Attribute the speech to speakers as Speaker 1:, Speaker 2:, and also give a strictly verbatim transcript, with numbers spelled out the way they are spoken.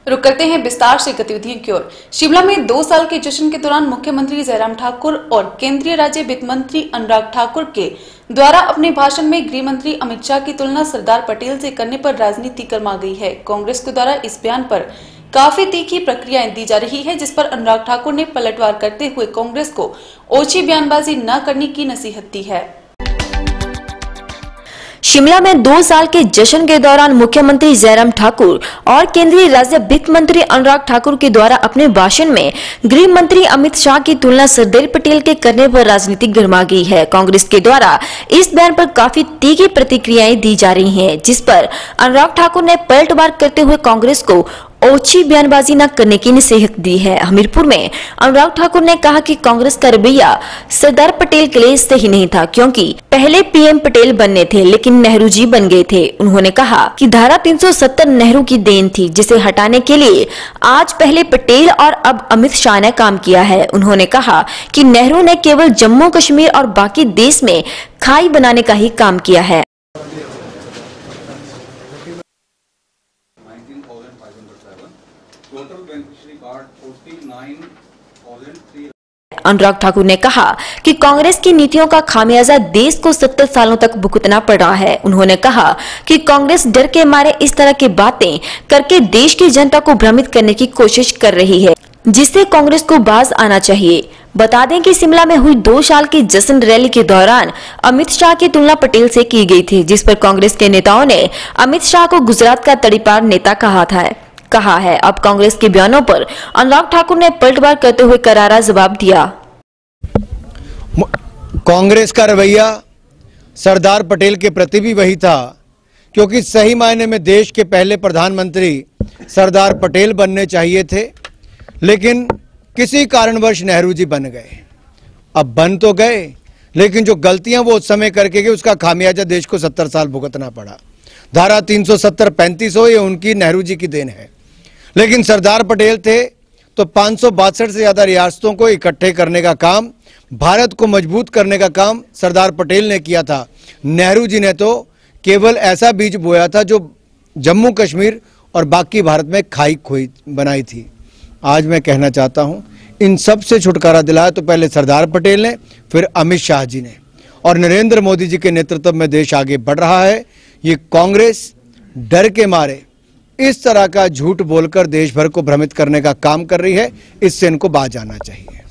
Speaker 1: रुक करते हैं विस्तार से गतिविधियों की ओर। शिमला में दो साल के जश्न के दौरान मुख्यमंत्री जयराम ठाकुर और केंद्रीय राज्य वित्त मंत्री अनुराग ठाकुर के द्वारा अपने भाषण में गृह मंत्री अमित शाह की तुलना सरदार पटेल से करने पर राजनीति गर्मा गई है। कांग्रेस के द्वारा इस बयान पर काफी तीखी प्रक्रियाएं दी जा रही है, जिस पर अनुराग ठाकुर ने पलटवार करते हुए कांग्रेस को ओछी बयानबाजी न करने की नसीहत दी है।
Speaker 2: शिमला में दो साल के जश्न के दौरान मुख्यमंत्री जयराम ठाकुर और केंद्रीय राज्य वित्त मंत्री अनुराग ठाकुर के द्वारा अपने भाषण में गृह मंत्री अमित शाह की तुलना सरदार पटेल के करने पर राजनीति गर्मा गई है। कांग्रेस के द्वारा इस बयान पर काफी तीखी प्रतिक्रियाएं दी जा रही हैं, जिस पर अनुराग ठाकुर ने पलटवार करते हुए कांग्रेस को ओछी बयानबाजी न करने की नसीहत दी है। हमीरपुर में अनुराग ठाकुर ने कहा कि कांग्रेस का रवैया सरदार पटेल के लिए सही नहीं था, क्योंकि पहले पीएम पटेल बनने थे लेकिन नेहरू जी बन गए थे। उन्होंने कहा कि धारा तीन सौ सत्तर नेहरू की देन थी, जिसे हटाने के लिए आज पहले पटेल और अब अमित शाह ने काम किया है। उन्होंने कहा कि नेहरू ने केवल जम्मू कश्मीर और बाकी देश में खाई बनाने का ही काम किया है। अनुराग ठाकुर ने कहा कि कांग्रेस की नीतियों का खामियाजा देश को सत्तर सालों तक भुगतना पड़ रहा है। उन्होंने कहा कि कांग्रेस डर के मारे इस तरह की बातें करके देश की जनता को भ्रमित करने की कोशिश कर रही है, जिससे कांग्रेस को बाज आना चाहिए। बता दें कि शिमला में हुई दो साल की जश्न रैली के दौरान अमित शाह की तुलना पटेल से की गई थी, जिस पर कांग्रेस के नेताओं ने अमित शाह को गुजरात का तड़ीपार नेता कहा था कहा है। अब कांग्रेस के बयानों पर अनुराग ठाकुर ने पलटवार करते हुए करारा जवाब दिया।
Speaker 3: कांग्रेस का रवैया सरदार पटेल के प्रति भी वही था, क्योंकि सही मायने में देश के पहले प्रधानमंत्री सरदार पटेल बनने चाहिए थे, लेकिन किसी कारणवश नेहरू जी बन गए। अब बन तो गए, लेकिन जो गलतियां वो उस समय करके गए उसका खामियाजा देश को सत्तर साल भुगतना पड़ा। धारा तीन सौ सत्तर पैंतीस हो, ये उनकी नेहरू जी की देन है। लेकिन सरदार पटेल थे तो पाँच सौ बासठ से ज्यादा रियासतों को इकट्ठे करने का काम, भारत को मजबूत करने का काम सरदार पटेल ने किया था। नेहरू जी ने तो केवल ऐसा बीज बोया था जो जम्मू कश्मीर और बाकी भारत में खाई खोई बनाई थी। आज मैं कहना चाहता हूं, इन सब से छुटकारा दिलाया तो पहले सरदार पटेल ने, फिर अमित शाह जी ने, और नरेंद्र मोदी जी के नेतृत्व में देश आगे बढ़ रहा है। ये कांग्रेस डर के मारे इस तरह का झूठ बोलकर देश भर को भ्रमित करने का काम कर रही है, इससे इनको बाज आना चाहिए।